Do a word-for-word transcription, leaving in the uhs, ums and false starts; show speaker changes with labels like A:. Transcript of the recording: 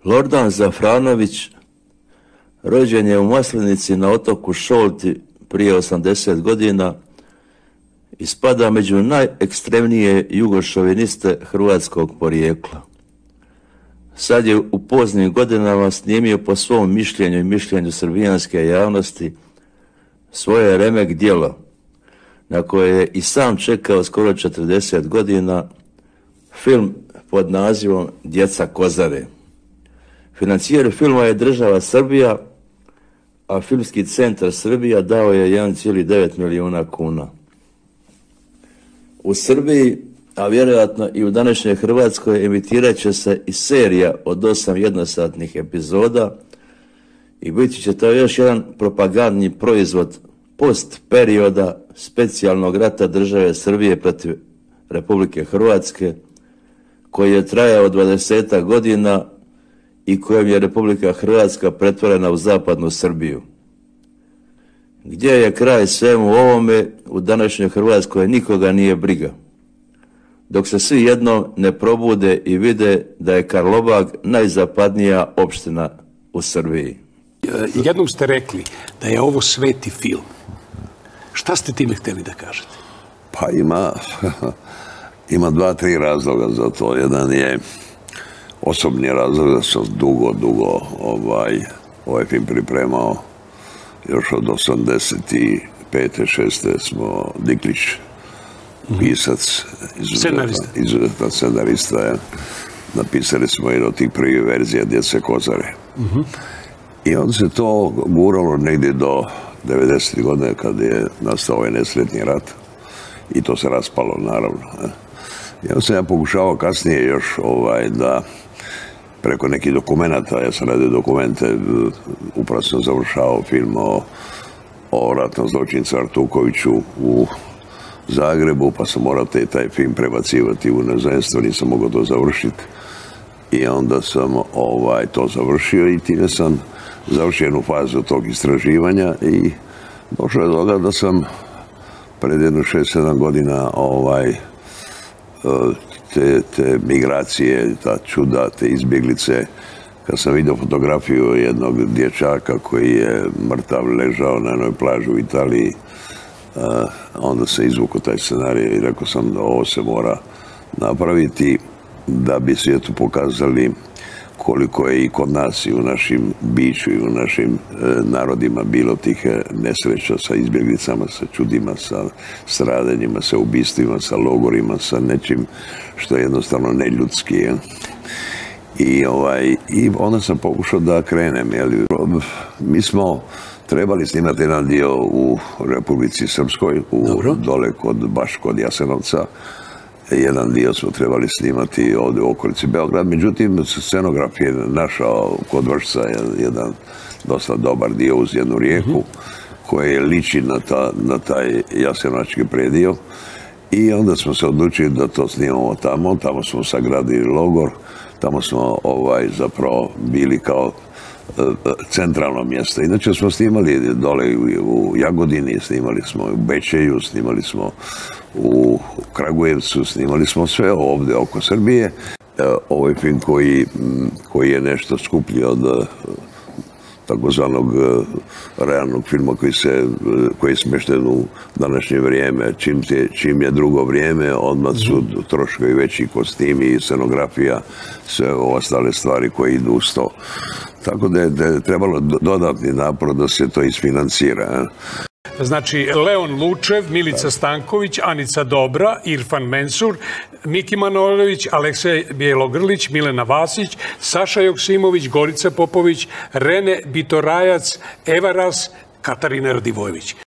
A: Lordan Zafranović rođen je u Maslenici na otoku Šolti prije osamdeset godina i spada među najekstremnije jugošoviniste hrvatskog porijekla. Sad je u poznim godinama snimio po svom mišljenju i mišljenju srbijanske javnosti svoje remek djelo, na koje je i sam čekao skoro četrdeset godina, film pod nazivom Djeca Kozare. Financijer filma je država Srbija, a Filmski centar Srbija dao je jedan zarez devet milijuna kuna. U Srbiji, a vjerojatno i u današnjoj Hrvatskoj, emitirat će se i serija od osam jednosatnih epizoda i biti će to još jedan propagandni proizvod post perioda specijalnog rata države Srbije protiv Republike Hrvatske, koji je trajao dvadesetak godina i kojem je Republika Hrvatska pretvorena u zapadnu Srbiju. Gdje je kraj svemu ovome, u današnjoj Hrvatskoj nikoga nije briga, dok se svi jednom ne probude i vide da je Karlobag najzapadnija opština u Srbiji.
B: Jednom ste rekli da je ovo sveti film. Šta ste time htjeli da kažete?
C: Pa ima, ima dva, tri razloga za to. Jedan je osobni razlog da sam dugo, dugo ovaj, ovaj film pripremao. Još od osamdeset pete šeste smo Diklić, pisac, izuzetan scenarista. Ja. Napisali smo jedno od tih prvih verzija Djece Kozare. Uh-huh. I onda se to guralo negdje do devedesetih godine kad je nastao ovaj nesretni rat. I to se raspalo, naravno. I onda sam ja pokušavao kasnije još ovaj, da preko nekih dokumenata, ja sam radio dokumente, upravo sam završao film o, o ratnom zločincu Artukoviću u Zagrebu, pa sam morao te, taj film prebacivati u inozemstvo, nisam mogao to završiti. I onda sam ovaj, to završio i time sam završio jednu fazu tog istraživanja i došao je do toga da sam pred jedno šest sedam godina ovaj, te, te migracije, ta čuda, te izbjeglice, kad sam vidio fotografiju jednog dječaka koji je mrtav ležao na jednoj plaži u Italiji, onda se izvukao taj scenarij i rekao sam da ovo se mora napraviti da bi svijetu pokazali koliko je i kod nas i u našim biću i u našim e, narodima bilo tih nesreća sa izbjeglicama, sa čudima, sa stradanjima, sa ubistvima, sa logorima, sa nečim što je jednostavno neljudski. Je. I, ovaj, I onda sam pokušao da krenem. Jeli, mi smo trebali snimati jedan dio u Republici Srpskoj, u, dole kod, baš kod Jasenovca. Jedan dio smo trebali snimati ovdje u okolici Beograd, međutim scenograf je našao kod Vršca jedan dosta dobar dio uz jednu rijeku koji liči na, ta, na taj jasenovački predio i onda smo se odlučili da to snimamo tamo, tamo smo sagradili logor, tamo smo ovaj, zapravo bili kao centralno mjesto. Inače smo snimali dole u Jagodini, snimali smo u Bečeju, snimali smo u Kragujevcu, snimali smo sve ovdje oko Srbije. Ovo je film koji, koji je nešto skuplji od takozvanog realnog filma koji, se, koji je smješten u današnje vrijeme. Čim, te, čim je drugo vrijeme, odmah su troškovi veći, kostimi i scenografija, sve ostale stvari koje idu uz to. Tako da je, da je trebalo dodatni napor da se to isfinancira.
B: Znači, Leon Lučev, Milica Stanković, Anica Dobra, Irfan Mensur, Miki Manojlović, Aleksej Bjelogrlić, Milena Vasić, Saša Joksimović, Gorica Popović, Rene Bitorajac, Eva Ras, Katarina Radivojević.